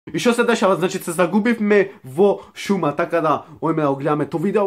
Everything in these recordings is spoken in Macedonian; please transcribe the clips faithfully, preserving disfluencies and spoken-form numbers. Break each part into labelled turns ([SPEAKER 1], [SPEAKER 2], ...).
[SPEAKER 1] И што се дешава? Значи се загубивме во шума, така да ојме да гледаме то видео.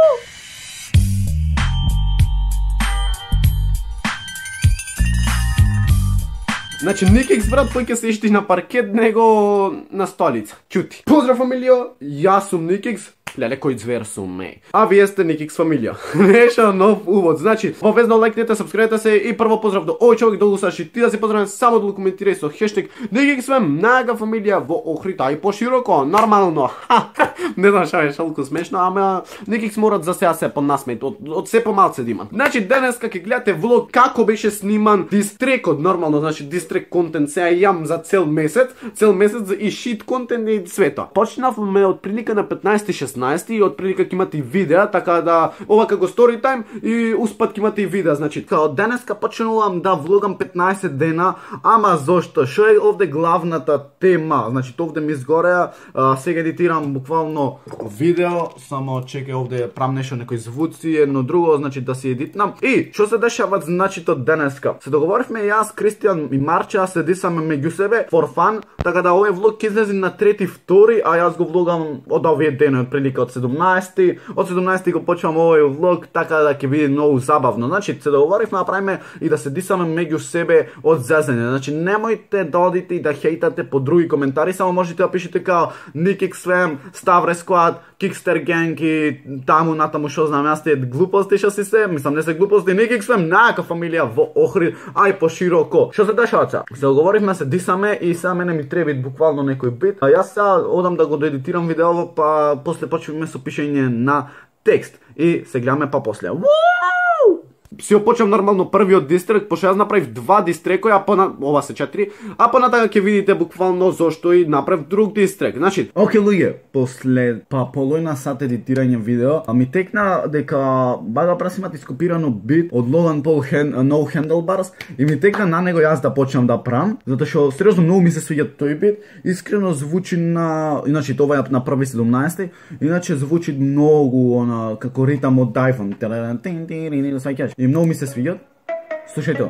[SPEAKER 1] Значи, Никикс, брат, тој ќе се ишти на паркет, него на столица. Чути. Поздрав, фамилија, јас сум Никикс. Леле, кој звер сум, меј. А вие сте Никикс фамилија. Нешто нов увод. Значи, обавезно лайкнете, сабскрибете се и прво поздрав до овој човек долу саши. Ти да се поздравам само долу коментирај со хештег Никикс фем, најага фамилија во Охрид, а и пошироко, нормално. Не знам што е шалку смешно, ама Никикс морат за сега се понасмејт, од, од се помалце диман. Значи, денеска ќе гледате влог како беше сниман дистрекот, нормално, значи дистрек контент сега јам за цел месец, цел месец и шит контент и свето. Почнавме од прилика на петнаесети шеснаесети и од прилика ќе имате и видеа, така да ова како story time и успат ќе имате и видеа, значи. Као денеска почнувам да влогам петнаесет дена, ама зошто? Што е овде главната тема? Значи, овде ми изгореа, сега едитирам буквално видео, само чекај овде правам нешто, некои звуци, едно друго, значи да си едитнам. И што се дешава значи то денеска? Се договоривме јас, Кристијан и Марче, се дисаме меѓу себе for fun, така да овој влог ќе излезе на трети втори, а јас го влогам од овие дени, од прилика од седумнаесети. Од седумнаесети го почнувам овој влог, така да ќе биде многу забавно. Значи, се договоривме да правиме и да се дисаме меѓу себе од зезање. Значи, немојте да одите и да хейтате по други коментари, само можете да пишете као Никикс фем, Ставре Squad, Kickster Gang и таму натаму што знам јас тие глупости што си се, мислам не се глупости, Никикс фем, најака фамилија во Охрид, ај пошироко. Што се дешава ца? Се договоривме се дисаме и сега мене ми треба буквално некој бит. А јас сега одам да го доедитирам видеово, па после почнуваме со пишење на текст и се гледаме па после. Си опочнам нормално првиот дистрек, пошто јас направив два дистрекоја, а пона ова се четири, а понатака ќе видите буквално зошто и направив друг дистрек. Значи, оке луѓе, после па половина сат едитирање видео, а ми текна дека Бага Прас имат ископирано бит од Logan Paul hand, uh, No Handlebars и ми текна на него јас да почнам да правам, затоа што сериозно многу ми се свиѓа тој бит. Искрено звучи на, иначе тоа е на први седумнаесети, иначе звучи многу она како ритам од Дайфон. И многу ми се свиѓат. Слушајте.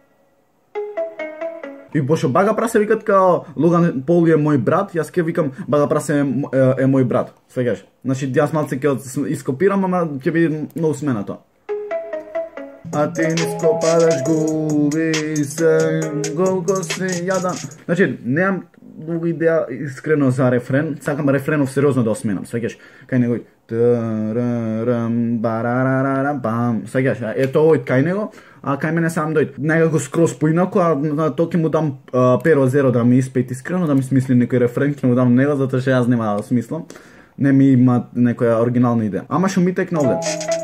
[SPEAKER 1] И пошто Бага Прас се викат као Логан Пол е мој брат, јас ке викам Бага Прас е, е, е мој брат. Свегаш. Значи јас малце ќе ископирам, ама ќе биде многу сменато. А ти не скопадаш, губи се, голко си јадан. Значи, немам многу идеја искрено за рефрен, сакам рефренов сериозно да осменам, свегаш. Кај негој Саѓаш, ето овој кај него, а кај мене сам дојд. Некако скроз поинако, а на то ќе му дам перо зеро да ми испети искрено, да ми смисли некој рефрен, ќе му дам него, затоа што јас нема да смислам. Не ми има некоја оригинална идеја. Ама што ми текна овде.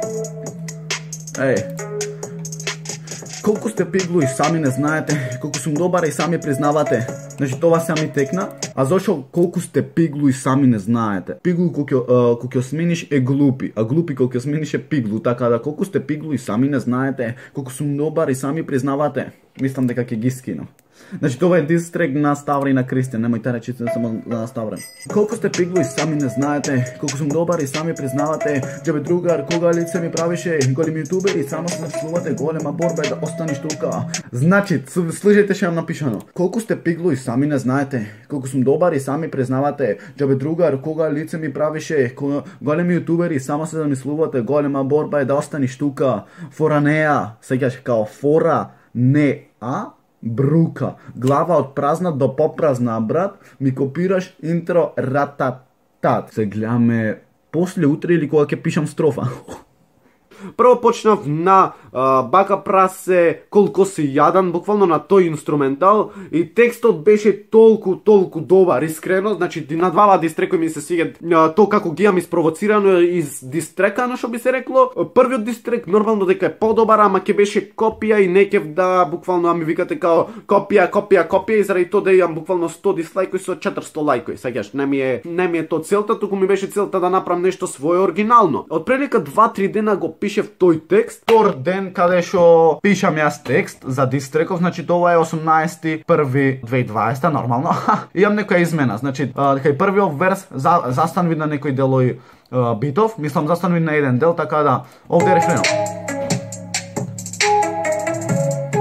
[SPEAKER 1] Еј. Колку сте пиглу и сами не знаете, колку сум добар и сами признавате. Значи тоа се ми текна, а зашо колку сте пиглу и сами не знаете. Пиглу колку ќе смениш е глупи, а глупи колку ќе смениш е пиглу, така да колку сте пиглу и сами не знаете, колку сум добар и сами признавате. Мислам дека ќе ги скинам. Значи тоа е дистрек на Ставре и на Кристијан, немојте речите само на Ставре. Колку сте пиглу и сами не знаете, колку сум добар и сами признавате, џебе другар, кога лице ми правише, големи јутубери, само се заслувате, голема борба е да останеш тука. Значи, слушајте што имам напишано. Колку сте пиглу и сами не знаете, колку сум добар и сами признавате, џебе другар, кога лице ми правише, големи јутубери, само се замислувате, голема борба е да останеш тука. Фора неа, сеќаш као фора не а брука, глава од празна до попразна, брат, ми копираш интро рататат. Се гледаме после утре или кога ќе пишам строфа. Прво почнав на а, Бага Прас е колко си јадан, буквално на тој инструментал и текстот беше толку, толку добар, искрено, значи на двава дистрекои ми се свиѓа то како ги имам испровоцирано и дистрекано, што би се рекло. Првиот дистрек нормално дека е подобар, ама ќе беше копија и некев да буквално ми викате као копија, копија, копија и заради тоа да имам буквално сто дислайкои со четиристо лајкои. Сеќаш, не ми е не ми е тоа целта, туку ми беше целта да направам нешто свое оригинално. Од прилика два-три дена го пишев тој текст. Втор ден каде што пишам јас текст за дистреков, значи тоа е осумнаесети први две илјади и дваесета, нормално. Имам некоја измена, значи кај првиот верс за, застанви на некој делој а, битов, мислам застанви на еден дел, така да овде е рефренот.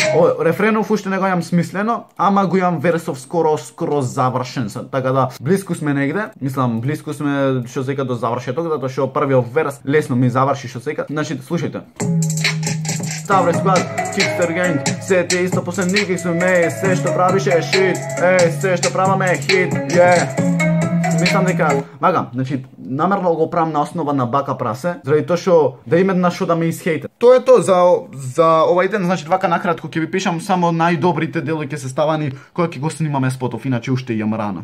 [SPEAKER 2] О, рефренов уште не го имам смислено, ама го имам версов скоро скоро завршен. Така да блиску сме негде, мислам блиску сме што сека до завршеток, затоа што првиот верс лесно ми заврши што сека. Значи слушајте. Ставре склад, Chipster Gang, се ти исто после Никикс ме, се што правиш е шит, е, се што праваме е хит, yeah. Мислам дека, вага, значи, намерно го правам на основа на бака прасе, заради тоа што да има на што да ме исхейтат. Тоа е тоа за за овај ден, значи вака накратко ќе ви пишам само најдобрите делои ќе се ставани кога ќе го снимаме спотов, иначе уште имам рано.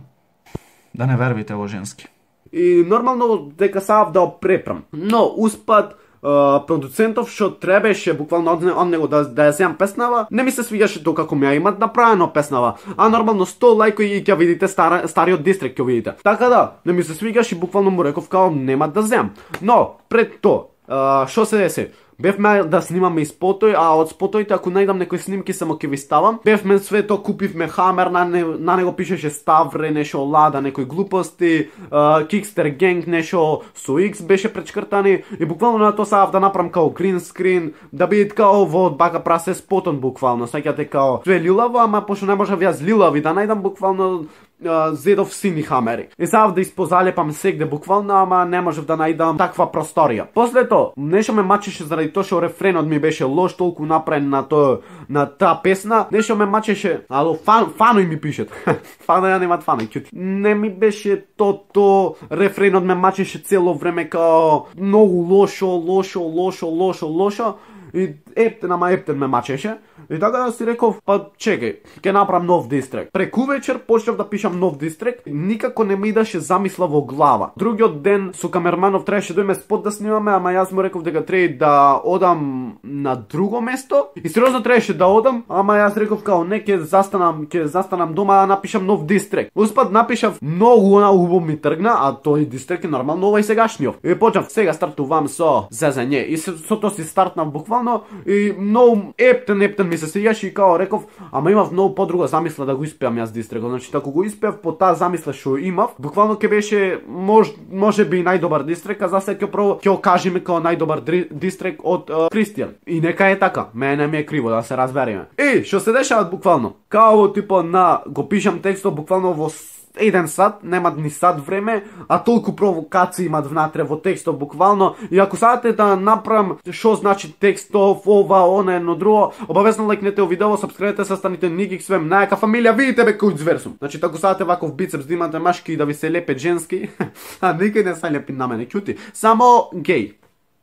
[SPEAKER 2] Да не вервите во женски.
[SPEAKER 1] И нормално дека сав да опрепрам, но успат Uh, продуцентов што требеше буквално од, од него да, да ја земам песнава, не ми се свигаше тоа како ми ја имат направено песнава, а нормално сто лајкови и ќе видите стар, стариот дистрект ќе видите. Така да, не ми се свигаше, буквално му реков као нема да земам. Но пред тоа, што uh, се деси? Бевме да снимаме и спотој, а од спотоите ако најдам некои снимки само ќе ви ставам. Бевме све тоа, купивме хамер, на, не, на него пишеше Ставре, нешо Лада, некои глупости, Kickster Gang, нешо со X беше пречкртани и буквално на тоа сав да направам као green screen, да бидат као во од бака прасе спотон буквално, сеќате као све лилаво, ама пошто не може вјас лилави да најдам буквално Uh, зедов сини хамери. И сав да испозалепам сегде буквално, ама не можев да најдам таква просторија. После тоа, нешто ме мачеше заради тоа што рефренот ми беше лош, толку направен на тоа на таа песна. Нешто ме мачеше, ало фан, фаној ми пишет. Фаној ја немат фаној, ќути. Не ми беше то то, рефренот ме мачеше цело време као многу лошо, лошо, лошо, лошо, лошо. И ептен, ама ептен ме мачеше. И така да си реков, па чекај, ќе направам нов дистрект. Преку вечер почнав да пишам нов дистрект, никако не ми идаше замисла во глава. Другиот ден со камерманов требаше да име спот да снимаме, ама јас му реков дека треба да одам на друго место. И сериозно требаше да одам, ама јас реков као не, ќе застанам, ќе застанам дома да напишам нов дистрект. Успат напишав многу, она убаво ми тргна, а тој дистрект е нормално овај сегашниот. И почнав, сега стартувам со зезање. И со, со тоа си стартнав буквално и многу ептен, ептен ми се свигаше и као реков, ама имав многу подруга замисла да го испеам јас дистректот. Значи, ако го испеав по таа замисла што имав, буквално ќе беше мож, може би најдобар дистрект, а за сега ќе прво ќе окажеме као најдобар дистрект од uh, Кристијан. И нека е така, мене ми е криво да се разбереме. И што се дешава буквално, као типо на го пишам текстот буквално во еден сат, немат ни сат време, а толку провокации имат внатре во текстот буквално. И ако сакате да направам што значи текстов, ова, она, едно друго, обавезно лајкнете о видео, сабскрајбете се, станите Никикс Фем, најака фамилија, видите бе кој зверсум. Значи, ако сакате ваков бицепс да имате машки и да ви се лепе женски, а никој не се лепи на мене, ќути, само геј.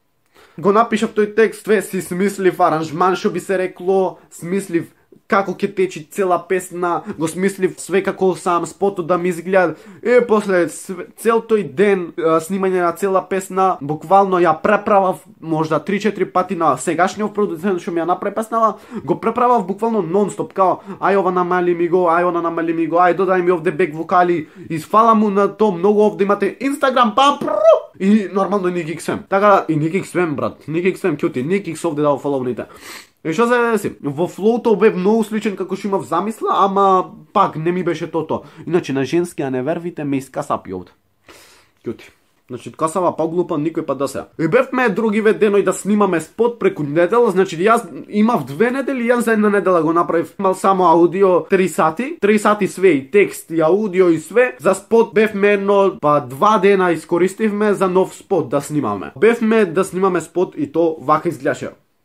[SPEAKER 1] Го напишав тој текст, све си смислив аранжман, што би се рекло, смислив како ќе течи цела песна, го смислив све како сам спотот да ми изгледа. И после цел тој ден снимање на цела песна, буквално ја преправав можда три-четири пати на сегашниот продуцент што ми ја направи песнава, го преправав буквално нон-стоп, као ај ова намали ми го, ај она намали ми го, ај додај ми овде бек вокали, и фала му на то, многу овде имате Инстаграм, пам, и нормално Никикс Фем. Така и Никикс Фем, брат, Никикс Фем, ќути, Никикс овде да го фоловните. И што се деси? Во флоуто бе многу сличен како што имав замисла, ама пак не ми беше тото. Иначе на женски, а не вервите, ме искасапи овде. Ќути. Значи, касава поглупа никој па да се. И бевме другиве деној да снимаме спот преку недела, значи јас имав две недели, јас за една недела го направив. Имал само аудио три сати, три сати све и текст и аудио и све. За спот бевме едно, па два дена искористивме за нов спот да снимаме. Бевме да снимаме спот и то вака изгледаше.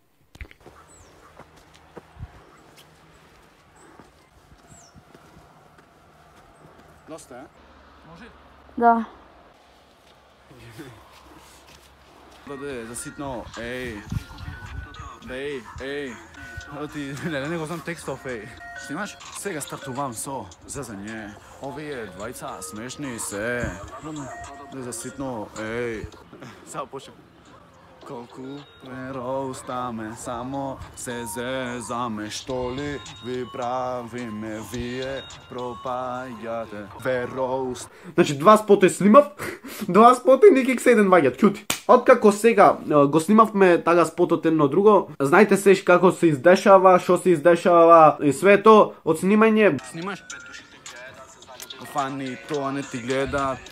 [SPEAKER 3] Доста, е? Може?
[SPEAKER 4] Да.
[SPEAKER 3] Бъде заситно, ей. Ей, ей. Ти, не, не го знам текстов, ей. Снимаш? Сега стартувам со зезање. Овие двајца смешни се. Не заситно, ей. Сега почнем. Колку роустаме, само се зезаме, што ли ви правиме, вие пропаѓате, ве роуст.
[SPEAKER 1] Значи, два спота снимав, два спота и Никикс еден ваѓат, ќути. Откако сега го снимавме тага спотот едно друго, знаете се како се издешава, што се издешава и све то од снимање.
[SPEAKER 3] Снимаш? Фани, тоа не ти гледат.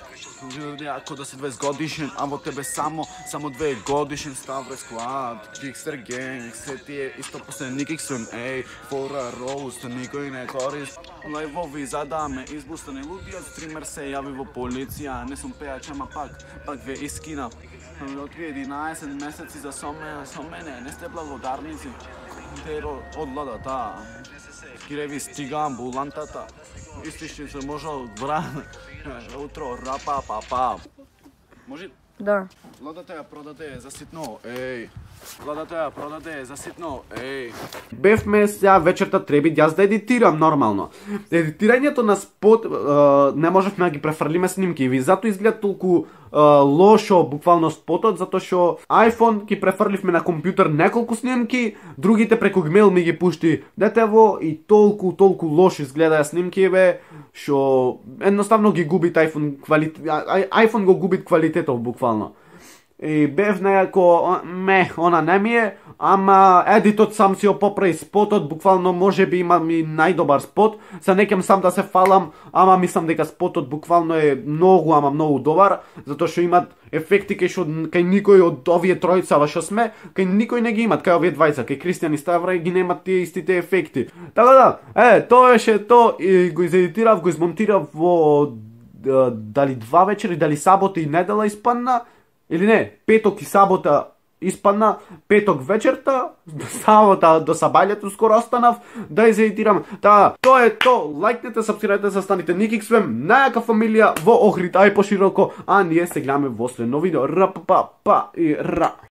[SPEAKER 3] Ljudi, ako da si dvadeset годишен, а во тебе само, само две годишен Ставре склад, Gigster Gang, се тие исто после Никиксен, ей, фора, роуст, никој не корист. Лайвови задаме, избустане лудиот стример се јави во полиција, не сум пејач, ама пак, пак ве искина. Од единаесет месеци за со мене, со мене, не сте благодарници. Теро одладата, киреви стига амбулантата, истишни се можел бран, утро рапа папа. Може?
[SPEAKER 4] Да.
[SPEAKER 3] Владата ја продаде за ситно, еј. Владата ја продаде за ситно, еј.
[SPEAKER 1] Бевме сега вечерта треби јас да едитирам нормално. Едитирањето на спот е, не можевме да ги префрлиме снимки и затоа изгледа толку е, лошо буквално спотот, затоа што iPhone ги префрливме на компјутер неколку снимки, другите преку гмейл ми ги пушти детево и толку толку лошо изгледаја снимки бе, што едноставно ги губи iPhone квалитет, iPhone го губи квалитетов буквално. И бев некако, ме, она не ми е, ама едитот сам си ја поправи спотот, буквално може би има ми најдобар спот, се некем сам да се фалам, ама мислам дека спотот буквално е многу, ама многу добар, затоа што имат ефекти кај што кај никој од овие тројца во што сме, кај никој не ги имат, кај овие двајца, кај Кристијан и Ставра ги немат тие истите ефекти. Така да, е, тоа беше то и го изедитирав, го измонтирав во дали два вечери, дали сабота и недела испадна. Или не, петок и сабота испадна, петок вечерта, до сабота, до сабајлето скоро останав, да изедитирам. Та, тоа е то, лајкнете, сабскрибнете, застаните Никикс Фем, најака фамилија во Охрид, а и пошироко, а ние се гледаме во следно видео. Р, п, п, п и р.